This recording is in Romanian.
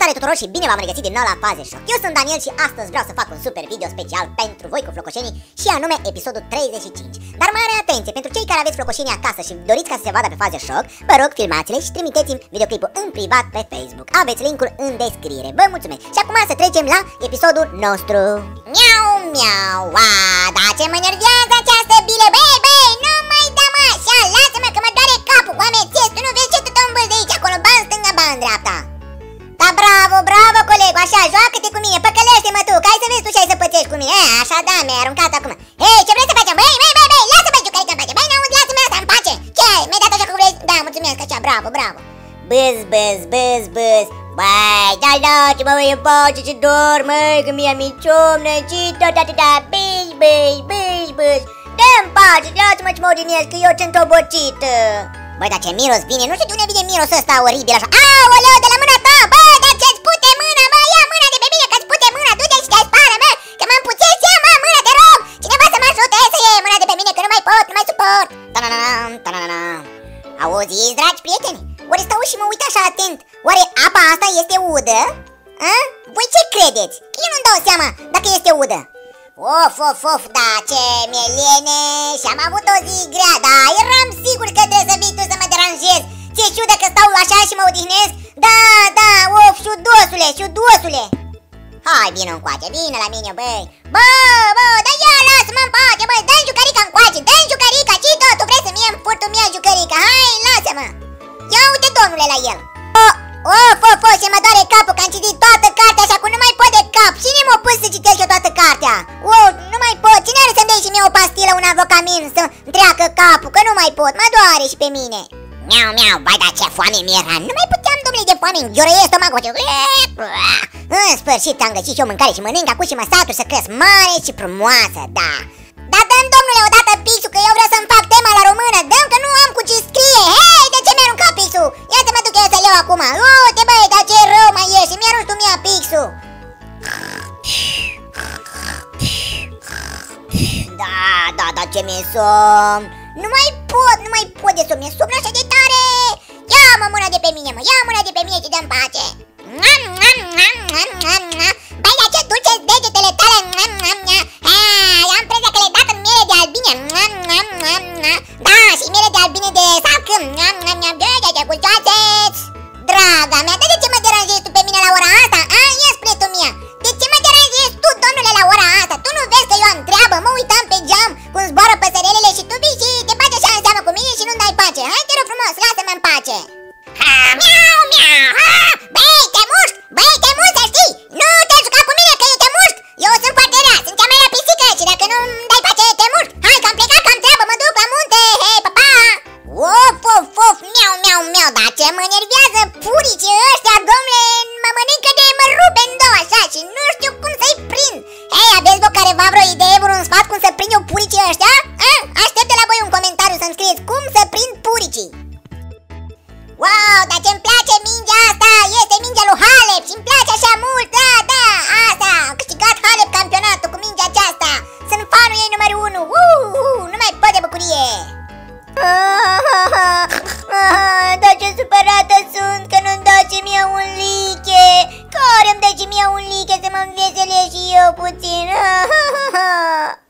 Salutare tuturor și bine v-am regăsit din nou la Faze Shock. Eu sunt Daniel și astăzi vreau să fac un super video special pentru voi cu flocoșenii și anume episodul 35. Dar mare atenție, pentru cei care aveți flocoșenii acasă și doriți ca să se vadă pe Faze Shock, vă rog filmați-le și trimiteți-mi videoclipul în privat pe Facebook. Aveți linkul în descriere. Vă mulțumesc. Și acum să trecem la episodul nostru. Miau, miau, da ce mă nervează această bilă, băi, nu mai dăm așa, lasă-mă că mă doare capul cu amețesc, tu nu vezi ce tot îmbâlzi de aici, acolo, ban stânga, ban dreapta. Da, bravo, colegu, așa, joacă-te cu mine, păcălește-mă tu, că ai să vezi tu ce ai să pățești cu mine. Așa, da, mi-ai aruncat acum. Hei, ce vrei să facem? Băi, lasă-mă, jucărica în pace, băi, n-aud, lasă-mă asta în pace. Ce ai? Mi-ai dat așa cum vrei? Da, mulțumesc, așa, bravo. Băi, da, lați-mă, măi, în pace, ce dor, măi, că mi-am minciomnă, și da, băi, dă-mi pace, lasă-mă ce mă odinesc, că eu sunt obosită. Băi, dar ce miros vine, nu știu de unde vine mirosul ăsta oribil așa. Aoleu, de la mâna ta, bă, dar ce-ți pute mâna, mă, ia mâna de pe mine, că-ți pute mâna, du-te și te spală, mă, că m-am puțit, ia, mă, mâna, te rog, cineva să mă ajute să iei mâna de pe mine, că nu mai pot, nu mai suport. Ta-na-na-na. Auziți, dragi prieteni, oare stau și mă uit așa atent, oare apa asta este udă? A? Voi ce credeți? Eu nu-mi dau seama dacă este udă. Of, da, ce mielene, și-am avut o zi grea, da, eram sigur că trebuie să vii tu să mă deranjezi. Ți-e ciudă că stau așa și mă odihnesc? Da, of, șudosule. Hai, vină încoace, vină la mine, băi. Bă, dar ia, lasă-mă în pace, băi, dă-mi jucărica încoace, dă-mi jucărica, ce tot, tu vrei să-mi iei în furtul mea jucărica, hai, lasă-mă. Ia uite, domnule, la el. Of, și mă doare capul că am citit toată cartea și acum nu mai pot de cap. Cine m-a pus să citesc eu toată cartea? Nu mai pot, cine are să-mi dea și mie o pastilă, un avocamin să-mi treacă capul, că nu mai pot, mă doare și pe mine. Miau, bai, dar ce foame mi-era, nu mai puteam, domnule, de foame, înghiorăie stomacul. În sfârșit am găsit și eu mâncare și mănânc acum și mă satur să cresc mare și frumoasă, da. Dar dă-mi, domnule, odată pixul, că eu vreau să-mi fac tema la română, dă-mi că nu am cu ce scrie. Hei, de ce mi-a aruncat pixul? Ia să mă duc eu să-l iau acum. Uite, băi, dar ce rău mai ești, mi-arunci tu mie pixul. Da, ce mi-e somn. Nu mai pot de somn, mi-e somn așa de tare. Ia-mă mâna de pe mine, și dă-mi pace. Băi, dar ce dulce-s degetele tale. Am impresia că le-ai dat în miere de albine. Da, și miere de albine de salcâm. Ce gustoase-ți. Draga mea, dar de ce mă deranjezi tu pe mine la ora asta? Ia spune tu mie. De ce mă deranjezi tu, domnule, la ora asta? Tu nu vezi că eu am treabă? Mă uitam pe geam cum zboară păsărelele și tu vii și te bagi așa în seamă cu mine și nu-mi dai pace. Hai, te rog frumos, lasă-mă în pace. Miau, băi, te mușc, să știi. Nu te juca cu mine că eu te mușc. Eu sunt foarte rea, sunt cea mai rea pisică și dacă nu-mi dai pace, te mușc. Hai, că am plecat, că am treabă, mă duc la munte. Hei, papa. Of, miau, dar ce mă nervează puricii ăștia, domnule, mă mănâncă de mă rupe în două așa și nu știu cum să-i prind. Hei, aveți vă careva vreo idee, vreun sfat cum să prind eu puricii ăștia? Aștept de la voi un comentariu să-mi scrieți cum să prind puricii. Wow, dar ce-mi place mingea asta, este mingea lui Halep și-mi place așa mult, da, asta, am câștigat Halep campionatul cu mingea aceasta. Sunt fanul ei numărul 1, nu mai pot de bucurie. Dar ce supărată sunt că nu-mi dați și mie un liche. Care îmi dați și mie un liche să mă înveselesc și eu puțin.